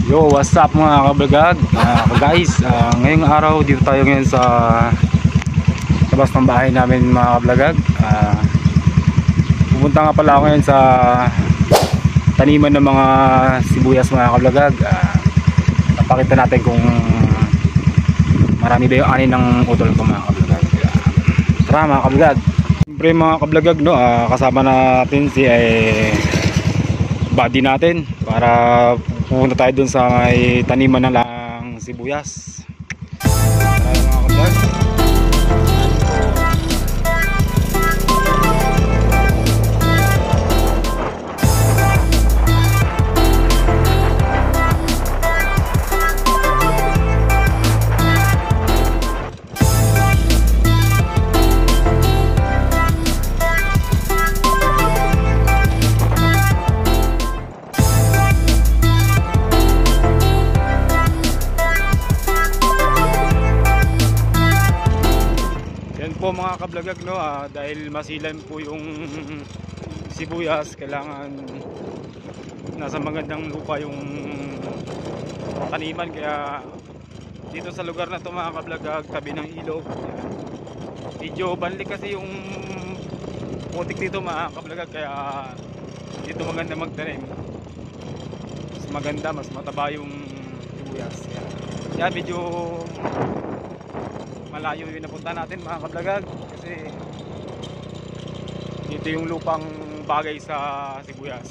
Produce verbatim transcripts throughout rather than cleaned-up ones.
Yo, what's up mga kablagag? Uh, guys, uh, ngayong araw dito tayo ngayon sa labas ng bahay namin mga kablagag. Uh, pupunta nga pala ako ngayon sa taniman ng mga sibuyas mga kablagag. Uh, napakita natin kung marami ba yung ani ng utol ko mga kablagag. Uh, tara mga kablagag. Siyempre mga kablagag, no, uh, kasama natin si eh, buddy natin para pupunta tayo dun sa may taniman ng lang sibuyas. Tara mga kablagag. Po mga kablagag, no, ah, dahil masilan po yung sibuyas, kailangan nasa magandang lupa yung taniman. Kaya dito sa lugar na to mga kablagag, tabi ng ilog, yan. Medyo banlik kasi yung putik dito mga kablagag, kaya dito maganda magtanim. Mas maganda, mas mataba yung sibuyas. Yan, yan medyo malayo yung napunta natin mga kablagag, kasi dito yung lupang bagay sa sibuyas.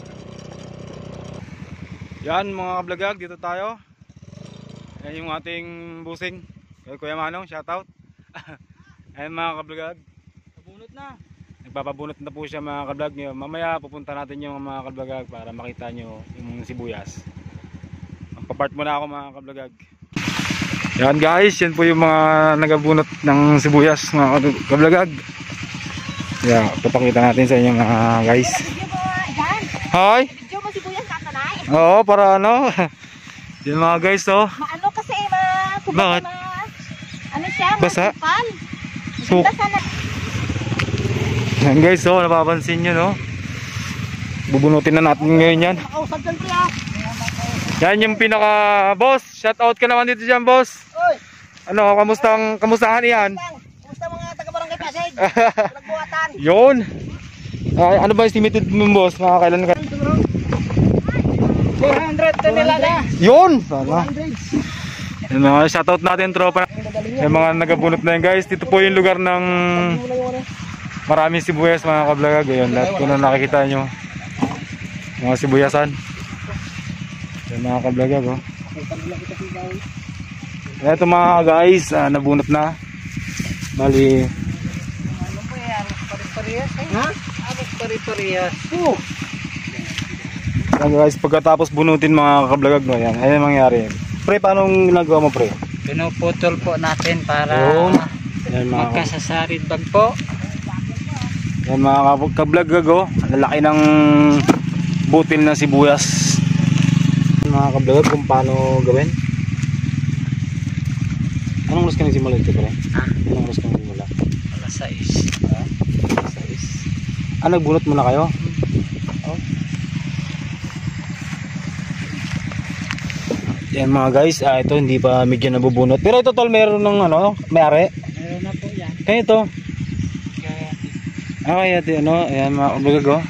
Yan mga kablagag, dito tayo. Yan yung ating busing Kuya Manong, shoutout. Ayan mga kablagag, pabunot na, nagpapabunot na po siya mga kablagag. Mamaya pupunta natin yung mga kablagag para makita nyo yung sibuyas. Magpapart muna ako mga kablagag. Yan guys, yan po yung mga nagabunot ng sibuyas mga kablagag. Yeah, papakita natin sa inyo mga guys. Hi. Video mo sibuyas kakanay? Oo, para ano. Yan mga guys, oh. Maano kasi ma, kumbaga ma, ano siya, basa. So, yan guys, oh, napapansin nyo, no. Bubunutin na natin ngayon yan. Yan yung pinaka boss. Shout out ka naman dito dyan, boss. Oy. Ano, kamustang kamustahan yan? Kamusta mga taga-barangay Pasig? Nagbuhatan. Yun. Ay, ano ba estimated mo, boss? Mga kailan ka? four hundred to nila na. Yun. Sana. Yan mga shout out natin, tropa. Yung mga nagabunot na yan, guys. Dito po yung lugar ng maraming sibuyas mga kablagag. Ayun, lahat po na nakikita nyo. Mga sibuyasan. Yan mga kablagag, oh. Ito mga guys, uh, nabunot na. Bali ano po yan? Pari-parehas eh? Ha? Ano pari-parehas? Oo. Yan guys, pagkatapos bunutin mga kablagag, no, yan. Ayan mangyari. Pre, paano ginagawa mo, pre? Pinuputol po natin para yan, mga magkasasarid bag po. Yan mga kablagag, oh. Lalaki ng butil na sibuyas mga kablagag, kung paano gawin. Anong oras ka nagsimula ito, pre? Ha? Anong oras ka nagsimula? alas sais. Ha? alas sais. Ah, nagbunot muna kayo? Oh. Yan mga guys, ah, ito hindi pa medyo nabubunot. Pero ito tol, meron ng ano, may-ari? Meron na po yan. Kaya ito? Kaya ah, kaya ito, ano, ayan mga kablagag, oh.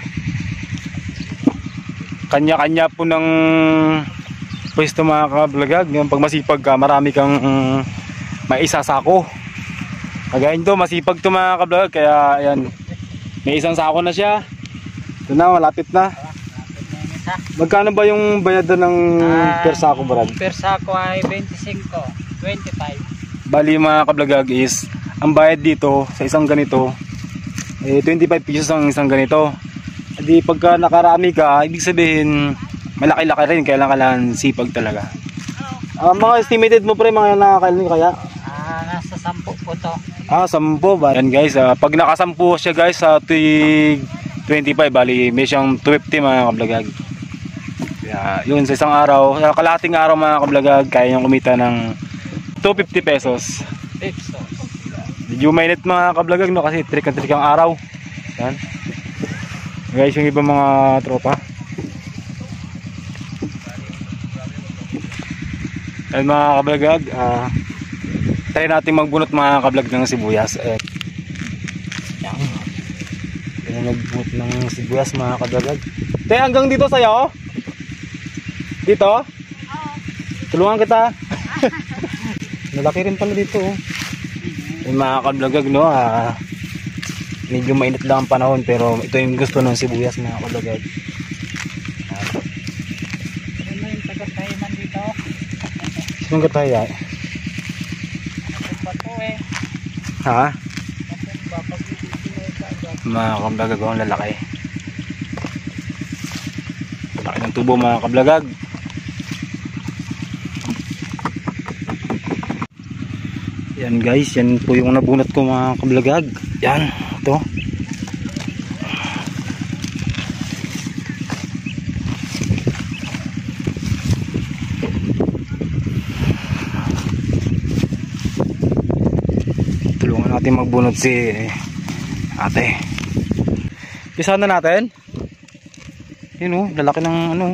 Kanya-kanya po ng pwesto mga kablagag. Pag masipag ka, marami kang um, may isa sako. Kagaya nito, masipag ito mga kablagag. Kaya ayan, may isang sako na siya. Ito na, malapit na. Magkano ba yung bayad ng uh, per sako, Brad? Per sako ay twenty-five, twenty-five. Bali mga kablagag is, ang bayad dito sa isang ganito eh, twenty-five pesos ang isang ganito. Di pagka nakarami ka, ibig sabihin malaki-laki rin, kailangan kailangan sipag talaga. Uh, mga estimated mo pre, mga nakakailan kaya? Ah, nasa sampu po to. Ah, sampo ba? Yan guys, uh, pag nakasampu siya guys sa twenty-five, bali may siyang two fifty mga kablagag. Yeah, yun sa isang araw, sa kalahating araw mga kablagag, kaya niyang kumita ng two fifty pesos. Pesos. Medyo mainit mga kablagag, no, kasi trik na trik ang araw. Yan. Guys, yung ibang mga tropa. Ayun mga kablagag, uh, try natin magbunot mga kablag ng sibuyas. Ayan. Ayan, magbunot ng sibuyas mga kablagag. Te, hanggang dito sa'yo? Dito? Oo. Tulungan kita. Nalaki rin pala dito. Oh. Ayun mga kablagag, no? Uh, medyo mainit lang ang panahon pero ito yung gusto ng sibuyas mga kablagag. Ano yung taga-tahiman dito? Sinong kataya? Eh. Ha? Mga kablagag, ang lalaki. Laki ng tubo mga kablagag. Yan guys, yan po yung nabunot ko mga kablagag. Yan, ito. Tulungan natin magbunot si ate. Pisahan na natin. Yun o, lalaki ng ano.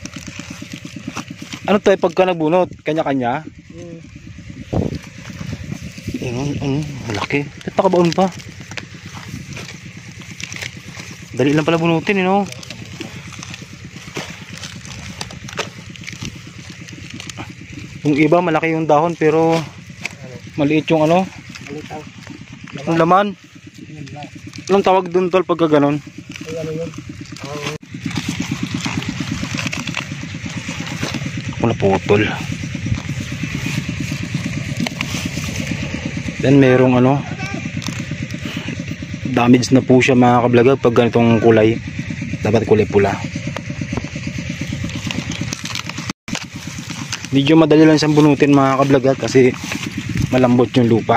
Ano to eh, pagka nagbunot? Kanya-kanya? Hmm. Yun, ano, malaki. Tatakabaon pa. Dali lang pala bunutin, you know? Yung iba malaki yung dahon pero maliit yung ano? Ang laman. Anong tawag dun tol pagka ganon? Ako naputol. Then merong ano, damage na po siya mga kablagag pag ganitong kulay. Dapat kulay pula. Medyo madali lang siyang bunutin mga kablagag kasi malambot yung lupa.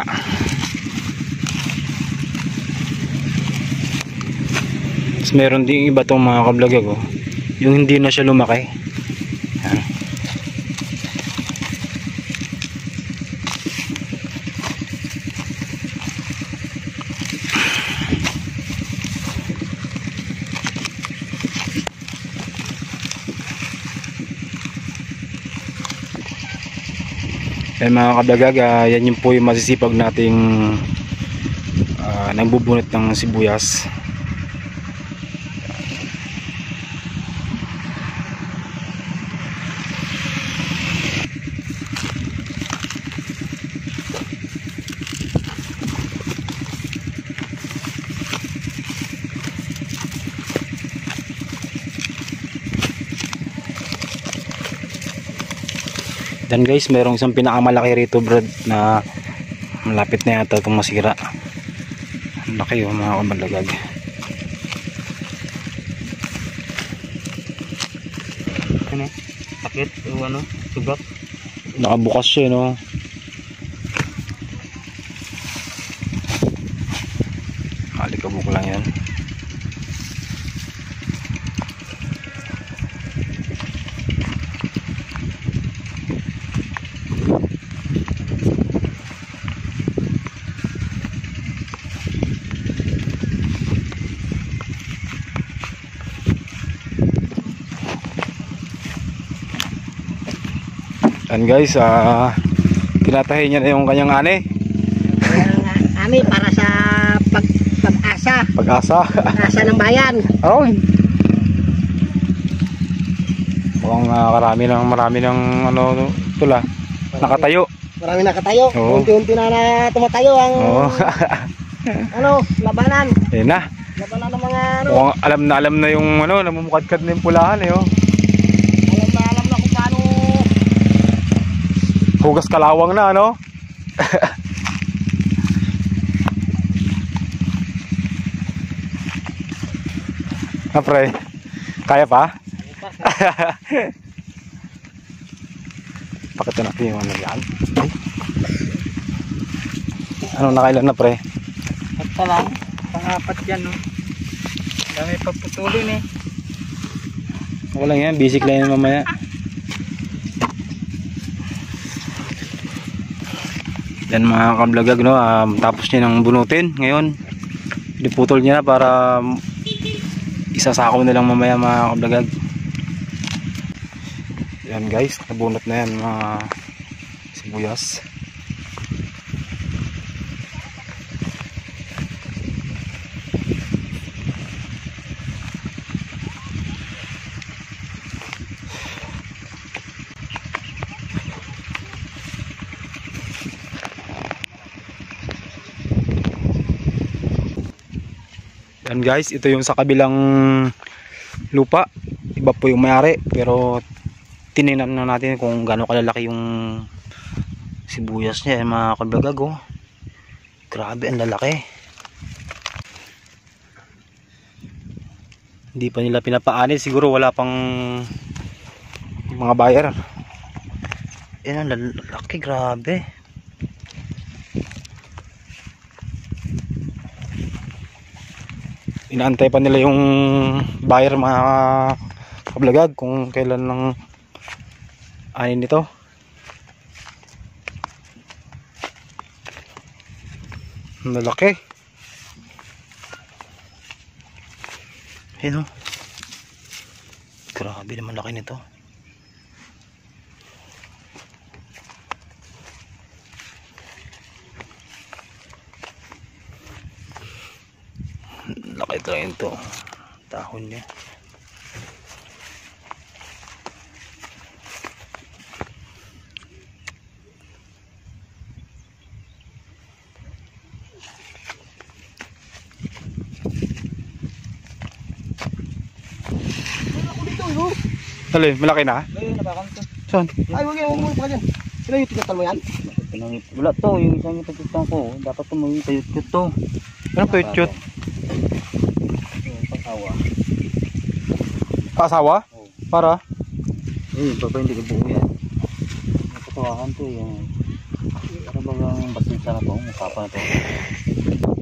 Tapos meron din iba tong mga kablagag oh, yung hindi na siya lumaki. Yan. Yan mga kablagag, uh, yan yung po yung masisipag nating uh, nagbubunot ng sibuyas. Dan guys, merong isang pinakamalaki rito brad na malapit na yata itong masira. Ang laki oh mga kablagag. Ano? Sakit o ano? Sugat? Nakabukas siya no. Alikabok lang yan. And guys, ah, uh, tinatahin niya na yung kanyang ane. Ami para sa pag pag-asa. Pag-asa. Pag-asa ng bayan. Oh. Mukhang uh, marami ng marami ng ano tula. Nakatayo. Marami nakatayo. Unti-unti na na tumatayo ang oh. ano, labanan. Eh na. Labanan ng mga ano. Mukhang alam na alam na yung ano, namumukadkad na yung pulahan eh oh. Hugas kalawang na ano. Ha pre, kaya pa? Pakita natin yung ano yan. Ano nakailan na pre? At pa lang, pang-apat yan no. Dami pagputulin eh. Wala yan, basic lang yan mamaya. Yan mga kablagag no, um, tapos niya nang bunutin ngayon. Diputol niya na para isasako na lang mamaya mga kablagag. Yan guys, nabunot na yan mga sibuyas. Yan guys, ito yung sa kabilang lupa. Iba po yung may-ari, pero tinignan na natin kung gaano kalalaki yung sibuyas niya, mga kablagag. Oh. Grabe, ang lalaki. Hindi pa nila pinapaani, siguro wala pang mga buyer. Yan ang lalaki, grabe. Inaantay pa nila yung buyer, mga kablagag, kung kailan lang anin nito. Malaki. Ayun, oh. Grabe naman laki nito. Laki talaga ito. Tahon niya. Dali, malaki na? Ayun, nabakanto. Saan? Ay, wag yan, huwag mo pa dyan. Sino yung tinatal mo yan? Wala to, yung isang ipagkutang ko. Dapat to may payut-kut to. Anong payut-kut? Pang-awa. Asawa? Oo. Para? Eh, baba hindi ka buo yan. May katuwakan to yung... Ano ba yung basinsa na to? Musapa na to.